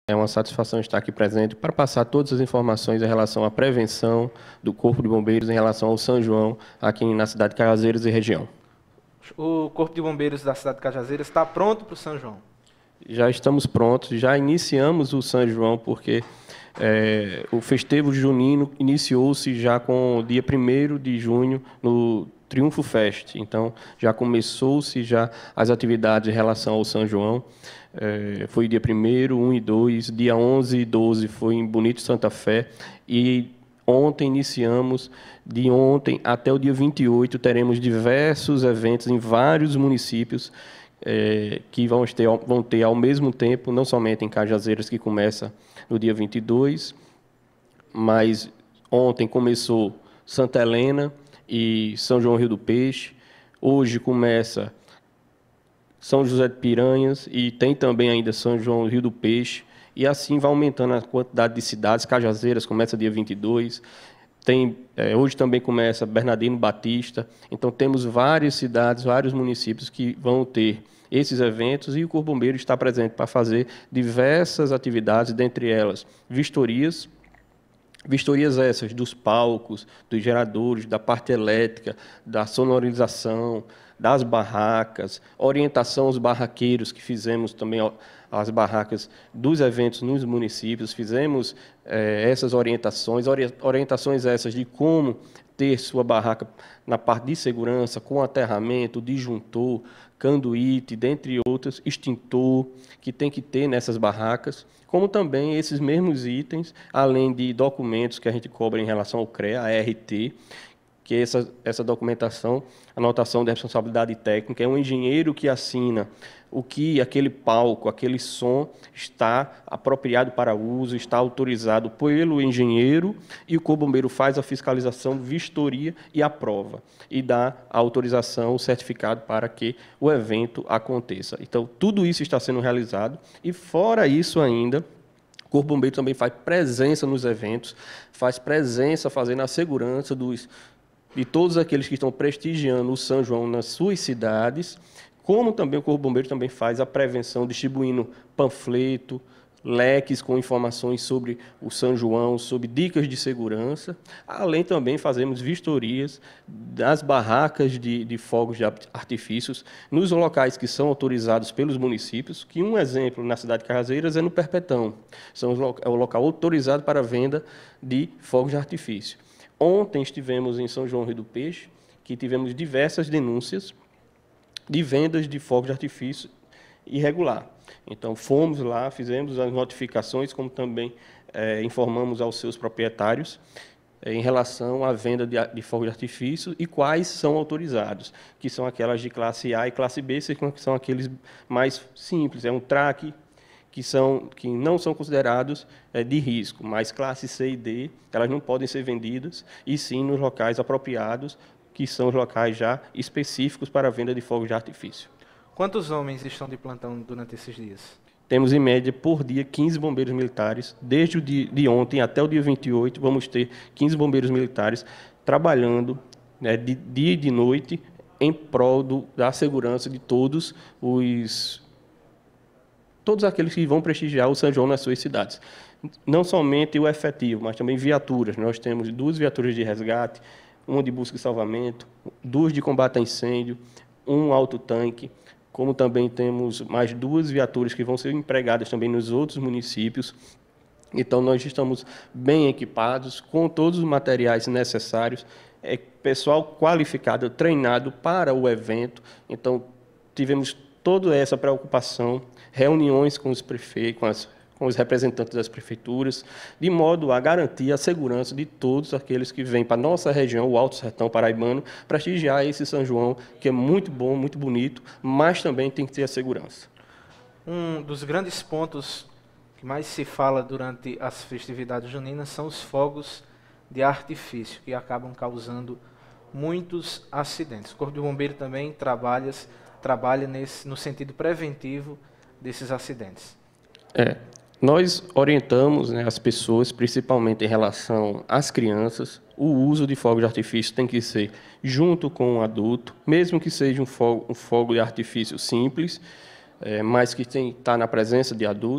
É uma satisfação estar aqui presente para passar todas as informações em relação à prevenção do Corpo de Bombeiros em relação ao São João, aqui na cidade de Cajazeiras e região. O Corpo de Bombeiros da cidade de Cajazeiras está pronto para o São João? Já estamos prontos, já iniciamos o São João, porque o festevo junino iniciou-se já com o dia 1º de junho, no Triunfo Fest. Então, já começou-se já as atividades em relação ao São João. Foi dia 1º, 1 e 2, dia 11 e 12 foi em Bonito Santa Fé, e ontem iniciamos, de ontem até o dia 28, teremos diversos eventos em vários municípios, que vão ter ao mesmo tempo, não somente em Cajazeiras, que começa no dia 22, mas ontem começou Santa Helena e São João Rio do Peixe. Hoje começa São José de Piranhas e tem também ainda São João Rio do Peixe. E assim vai aumentando a quantidade de cidades. Cajazeiras começa dia 22. Hoje também começa Bernardino Batista. Então temos várias cidades, vários municípios que vão ter esses eventos, e o Corpo Bombeiro está presente para fazer diversas atividades, dentre elas vistorias essas dos palcos, dos geradores, da parte elétrica, da sonorização, das barracas, orientação aos barraqueiros, que fizemos também as barracas dos eventos nos municípios, fizemos essas orientações essas de como ter sua barraca na parte de segurança, com aterramento, disjuntor, canduíte, dentre outros, extintor, que tem que ter nessas barracas, como também esses mesmos itens, além de documentos que a gente cobra em relação ao CREA, a RT, que é essa documentação, anotação de responsabilidade técnica, é um engenheiro que assina o que aquele palco, aquele som está apropriado para uso, está autorizado pelo engenheiro, e o Corpo Bombeiro faz a fiscalização, vistoria e aprova, e dá a autorização, o certificado para que o evento aconteça. Então, tudo isso está sendo realizado, e fora isso ainda, o Corpo Bombeiro também faz presença nos eventos, faz presença fazendo a segurança de todos aqueles que estão prestigiando o São João nas suas cidades, como também o Corpo Bombeiro também faz a prevenção, distribuindo panfleto, leques com informações sobre o São João, sobre dicas de segurança. Além também fazemos vistorias das barracas de fogos de artifícios nos locais que são autorizados pelos municípios, que um exemplo na cidade de Cajazeiras é no Perpetão, é o local autorizado para a venda de fogos de artifício. Ontem estivemos em São João Rio do Peixe, que tivemos diversas denúncias de vendas de fogos de artifício irregular. Então, fomos lá, fizemos as notificações, como também informamos aos seus proprietários em relação à venda de fogos de artifício e quais são autorizados, que são aquelas de classe A e classe B, que são aqueles mais simples, é um traque, que não são considerados de risco, mas classe C e D, elas não podem ser vendidas, e sim nos locais apropriados, que são os locais já específicos para a venda de fogos de artifício. Quantos homens estão de plantão durante esses dias? Temos, em média, por dia, 15 bombeiros militares. Desde o dia de ontem até o dia 28, vamos ter 15 bombeiros militares trabalhando, né, de dia e de noite, em prol da segurança de todos aqueles que vão prestigiar o São João nas suas cidades. Não somente o efetivo, mas também viaturas. Nós temos 2 viaturas de resgate, uma de busca e salvamento, 2 de combate a incêndio, um autotanque, como também temos mais 2 viaturas que vão ser empregadas também nos outros municípios. Então, nós estamos bem equipados, com todos os materiais necessários, pessoal qualificado, treinado para o evento. Então, tivemos toda essa preocupação, reuniões com os prefeitos, com os representantes das prefeituras, de modo a garantir a segurança de todos aqueles que vêm para a nossa região, o Alto Sertão Paraibano, prestigiar esse São João, que é muito bom, muito bonito, mas também tem que ter a segurança. Um dos grandes pontos que mais se fala durante as festividades juninas são os fogos de artifício, que acabam causando muitos acidentes. O Corpo de Bombeiro também trabalha no sentido preventivo desses acidentes. Nós orientamos, né, as pessoas, principalmente em relação às crianças, o uso de fogos de artifício tem que ser junto com o adulto, mesmo que seja um fogo de artifício simples, mas que está na presença de adultos,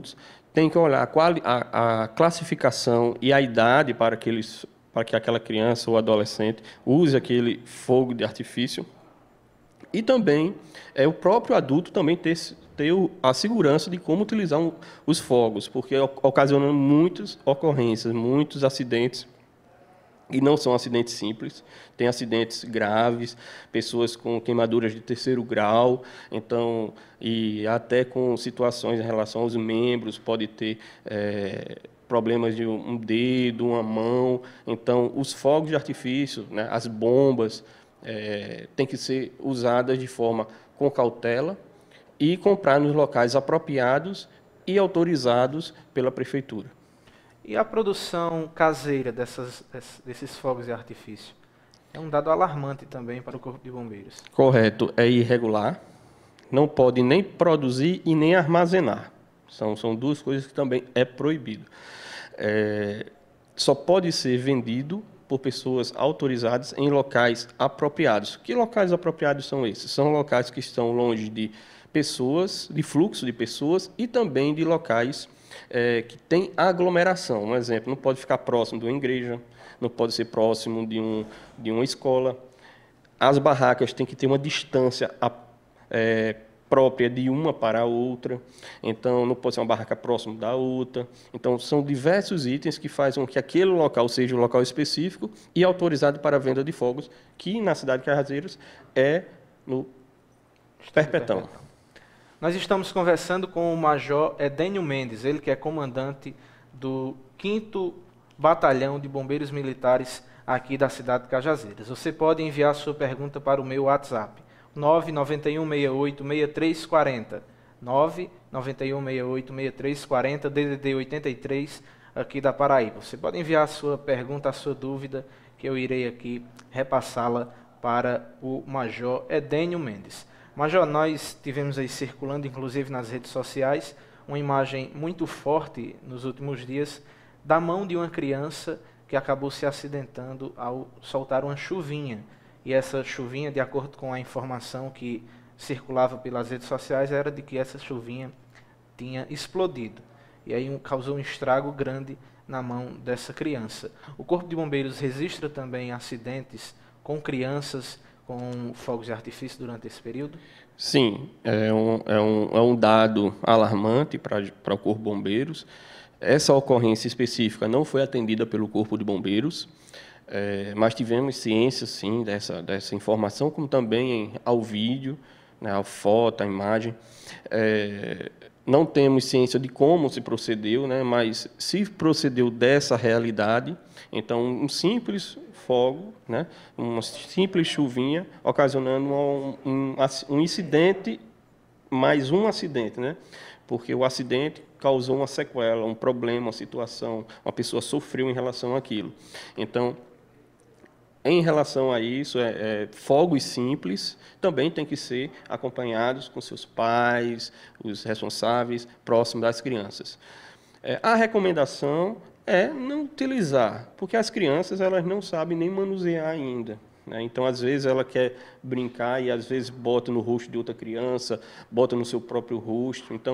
tem que olhar a classificação e a idade para que aquela criança ou adolescente use aquele fogo de artifício. E também o próprio adulto também ter a segurança de como utilizar os fogos, porque ocasionam muitas ocorrências, muitos acidentes. E não são acidentes simples, tem acidentes graves, pessoas com queimaduras de 3º grau, então, e até com situações em relação aos membros, pode ter problemas de um dedo, uma mão. Então, os fogos de artifício, né, as bombas, têm que ser usadas de forma com cautela e comprar nos locais apropriados e autorizados pela prefeitura. E a produção caseira desses fogos de artifício? É um dado alarmante também para o Corpo de Bombeiros. Correto, é irregular, não pode nem produzir e nem armazenar. São duas coisas que também é proibido. Só pode ser vendido por pessoas autorizadas em locais apropriados. Que locais apropriados são esses? São locais que estão longe de pessoas, de fluxo de pessoas e também de locais que tem aglomeração. Um exemplo, não pode ficar próximo de uma igreja, não pode ser próximo de uma escola. As barracas têm que ter uma distância própria de uma para a outra, então não pode ser uma barraca próxima da outra. Então, são diversos itens que fazem com que aquele local seja um local específico e autorizado para a venda de fogos, que na cidade de Cajazeiras é no Perpetão. Nós estamos conversando com o Major Edênio Mendes, ele que é comandante do 5º Batalhão de Bombeiros Militares aqui da cidade de Cajazeiras. Você pode enviar sua pergunta para o meu WhatsApp, 991686340, 991686340, DDD 83, aqui da Paraíba. Você pode enviar a sua pergunta, a sua dúvida, que eu irei aqui repassá-la para o Major Edênio Mendes. Major, nós tivemos aí circulando, inclusive nas redes sociais, uma imagem muito forte nos últimos dias da mão de uma criança que acabou se acidentando ao soltar uma chuvinha. E essa chuvinha, de acordo com a informação que circulava pelas redes sociais, era de que essa chuvinha tinha explodido. E aí causou um estrago grande na mão dessa criança. O Corpo de Bombeiros registra também acidentes com crianças com fogos de artifício durante esse período? Sim, é um dado alarmante para o Corpo de Bombeiros. Essa ocorrência específica não foi atendida pelo Corpo de Bombeiros, mas tivemos ciência, sim, dessa informação, como também ao vídeo, né, a foto, a imagem. Não temos ciência de como se procedeu, né, mas se procedeu dessa realidade. Então, um simples fogo, né, uma simples chuvinha, ocasionando um incidente, mais um acidente, né, porque o acidente causou uma sequela, um problema, uma situação, uma pessoa sofreu em relação àquilo. Então, em relação a isso, fogos simples também têm que ser acompanhados com seus pais, os responsáveis, próximos das crianças. A recomendação é não utilizar, porque as crianças elas não sabem nem manusear ainda, né? Então, às vezes, ela quer brincar e, às vezes, bota no rosto de outra criança, bota no seu próprio rosto. Então,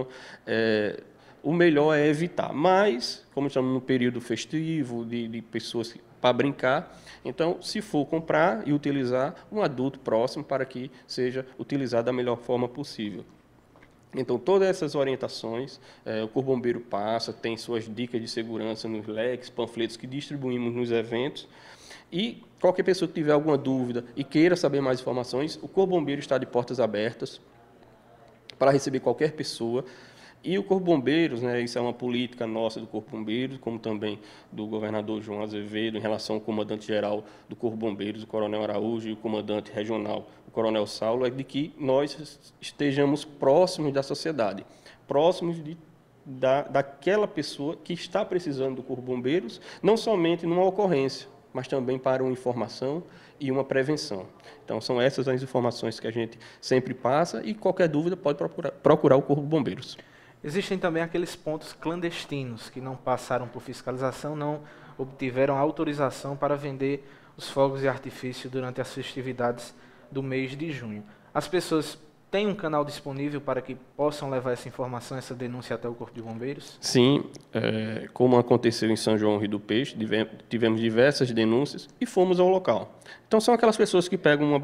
o melhor é evitar. Mas, como estamos no período festivo, de pessoas para brincar, então, se for comprar e utilizar, um adulto próximo para que seja utilizado da melhor forma possível. Então, todas essas orientações, o Corpo Bombeiro passa, tem suas dicas de segurança nos leques, panfletos que distribuímos nos eventos. E qualquer pessoa que tiver alguma dúvida e queira saber mais informações, o Corpo Bombeiro está de portas abertas para receber qualquer pessoa. E o Corpo Bombeiros, né, isso é uma política nossa do Corpo Bombeiros, como também do governador João Azevedo, em relação ao comandante-geral do Corpo Bombeiros, o Coronel Araújo, e o comandante regional, o Coronel Saulo, é de que nós estejamos próximos da sociedade, próximos daquela pessoa que está precisando do Corpo Bombeiros, não somente numa ocorrência, mas também para uma informação e uma prevenção. Então, são essas as informações que a gente sempre passa e qualquer dúvida pode procurar o Corpo de Bombeiros. Existem também aqueles pontos clandestinos que não passaram por fiscalização, não obtiveram autorização para vender os fogos de artifício durante as festividades do mês de junho. As pessoas tem um canal disponível para que possam levar essa informação, essa denúncia até o Corpo de Bombeiros? Sim, como aconteceu em São João Rio do Peixe, tivemos diversas denúncias e fomos ao local. Então, são aquelas pessoas que pegam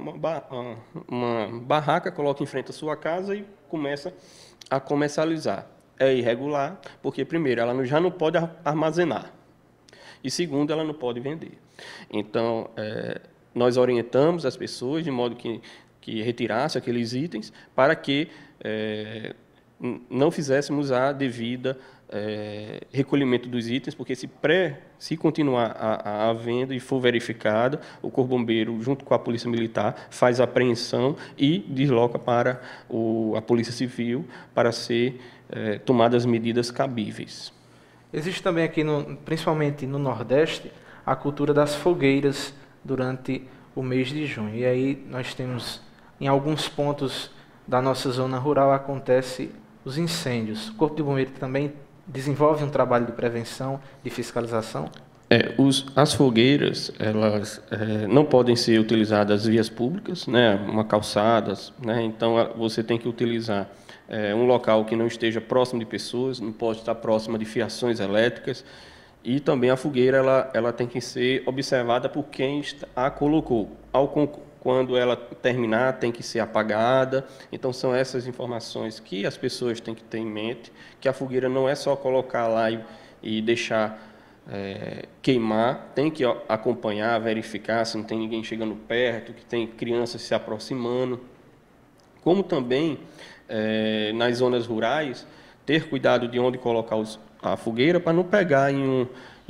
uma barraca, colocam em frente à sua casa e começa a comercializar. É irregular, porque, primeiro, ela já não pode armazenar e, segundo, ela não pode vender. Então, nós orientamos as pessoas de modo que retirasse aqueles itens para que não fizéssemos a devida recolhimento dos itens, porque se continuar a venda e for verificada, o Corpo Bombeiro, junto com a Polícia Militar, faz a apreensão e desloca para a Polícia Civil para ser tomadas as medidas cabíveis. Existe também aqui, principalmente no Nordeste, a cultura das fogueiras durante o mês de junho. E aí nós temos, em alguns pontos da nossa zona rural, acontece os incêndios. O Corpo de Bombeiro também desenvolve um trabalho de prevenção, de fiscalização? As fogueiras, elas não podem ser utilizadas nas vias públicas, né, calçadas, né, então você tem que utilizar um local que não esteja próximo de pessoas, não pode estar próximo de fiações elétricas, e também a fogueira ela tem que ser observada por quem a colocou. Quando ela terminar, tem que ser apagada. Então, são essas informações que as pessoas têm que ter em mente, que a fogueira não é só colocar lá e deixar queimar, tem que acompanhar, verificar se não tem ninguém chegando perto, que tem crianças se aproximando. Como também, nas zonas rurais, ter cuidado de onde colocar a fogueira para não pegar em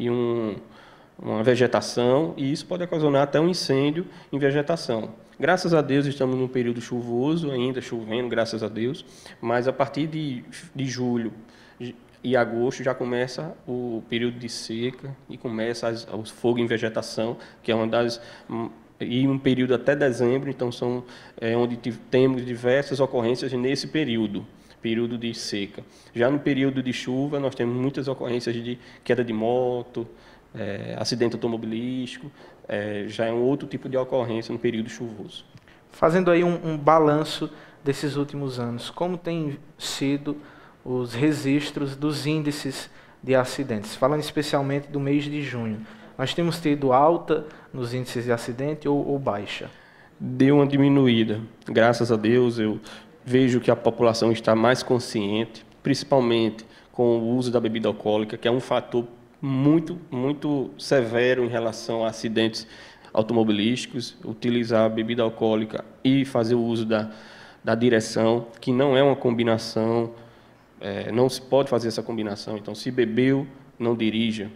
uma vegetação, e isso pode ocasionar até um incêndio em vegetação. Graças a Deus estamos num período chuvoso, ainda chovendo, graças a Deus, mas a partir de julho e agosto já começa o período de seca e começa os fogos em vegetação, que é e um período até dezembro, então onde temos diversas ocorrências nesse período de seca. Já no período de chuva, nós temos muitas ocorrências de queda de moto, acidente automobilístico, já é um outro tipo de ocorrência no período chuvoso. Fazendo aí um balanço desses últimos anos, como tem sido os registros dos índices de acidentes? Falando especialmente do mês de junho, nós temos tido alta nos índices de acidente ou baixa? Deu uma diminuída, graças a Deus. Eu vejo que a população está mais consciente, principalmente com o uso da bebida alcoólica, que é um fator muito, muito severo em relação a acidentes automobilísticos. Utilizar a bebida alcoólica e fazer o uso da direção, que não é uma combinação, não se pode fazer essa combinação. Então, se bebeu, não dirija,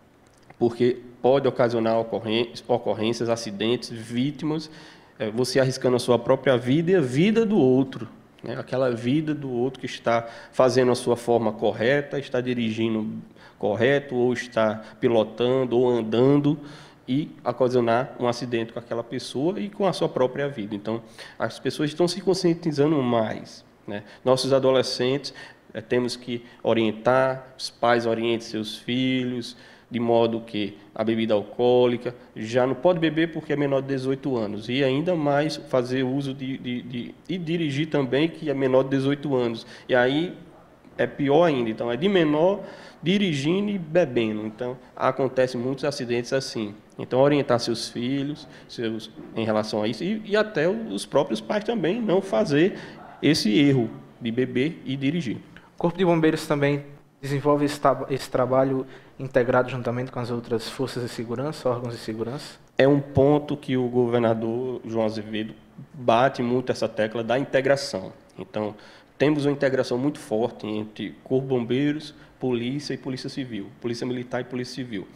porque pode ocasionar ocorrências, acidentes, vítimas, você arriscando a sua própria vida e a vida do outro. Aquela vida do outro que está fazendo a sua forma correta, está dirigindo correto, ou está pilotando, ou andando, e ocasionar um acidente com aquela pessoa e com a sua própria vida. Então, as pessoas estão se conscientizando mais, né? Nossos adolescentes, temos que orientar, os pais orientem seus filhos, de modo que a bebida alcoólica já não pode beber porque é menor de 18 anos, e ainda mais fazer uso e dirigir também, que é menor de 18 anos. E aí é pior ainda, então é de menor dirigindo e bebendo. Então, acontecem muitos acidentes assim. Então, orientar seus filhos em relação a isso, e até os próprios pais também não fazer esse erro de beber e dirigir. O Corpo de Bombeiros também desenvolve esse trabalho integrado juntamente com as outras forças de segurança, órgãos de segurança? É um ponto que o governador João Azevedo bate muito essa tecla da integração. Então, temos uma integração muito forte entre Corpo de Bombeiros, Polícia e Polícia Civil, Polícia Militar e Polícia Civil.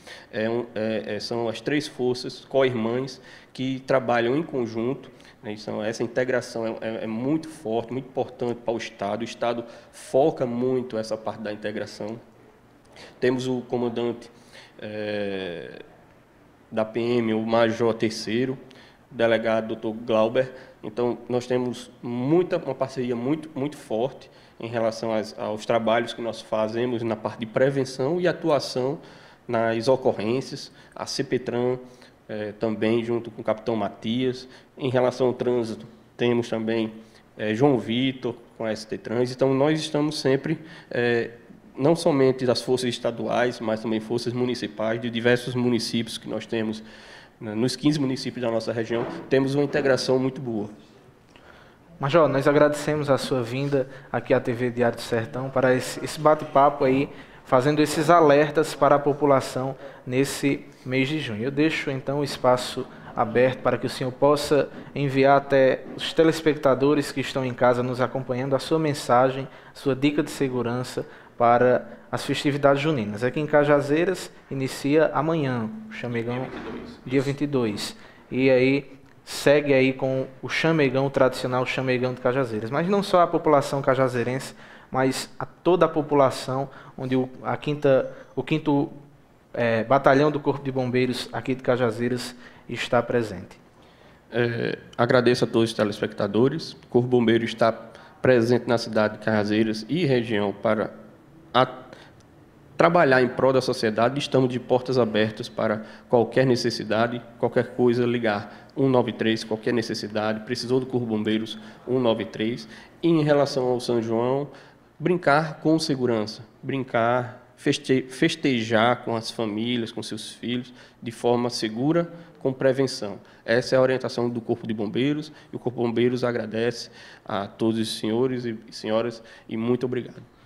São as três forças co-irmãs que trabalham em conjunto. Então, essa integração é muito forte, muito importante para o Estado. O Estado foca muito essa parte da integração. Temos o comandante da PM, o Major Terceiro, o delegado Dr. Glauber. Então, nós temos uma parceria muito, muito forte em relação aos trabalhos que nós fazemos na parte de prevenção e atuação nas ocorrências. A CPTRAN, também junto com o capitão Matias. Em relação ao trânsito, temos também João Vitor, com a ST Trans. Então, nós estamos sempre, não somente das forças estaduais, mas também forças municipais, de diversos municípios que nós temos, né, nos 15 municípios da nossa região, temos uma integração muito boa. Major, nós agradecemos a sua vinda aqui à TV Diário do Sertão para esse bate-papo aí, fazendo esses alertas para a população nesse mês de junho. Eu deixo, então, o espaço aberto para que o senhor possa enviar até os telespectadores que estão em casa nos acompanhando a sua mensagem, sua dica de segurança para as festividades juninas. Aqui em Cajazeiras inicia amanhã, o Chamegão, dia 22. E aí segue aí com o Chamegão, o tradicional Chamegão de Cajazeiras. Mas não só a população cajazeirense, mas a toda a população, onde o 5º Batalhão do Corpo de Bombeiros aqui de Cajazeiras está presente. Agradeço a todos os telespectadores. O Corpo Bombeiro está presente na cidade de Cajazeiras e região para trabalhar em prol da sociedade. Estamos de portas abertas para qualquer necessidade, qualquer coisa, ligar 193, qualquer necessidade. Precisou do Corpo Bombeiros, 193. E em relação ao São João, brincar com segurança, festejar com as famílias, com seus filhos, de forma segura, com prevenção. Essa é a orientação do Corpo de Bombeiros, e o Corpo de Bombeiros agradece a todos os senhores e senhoras, e muito obrigado.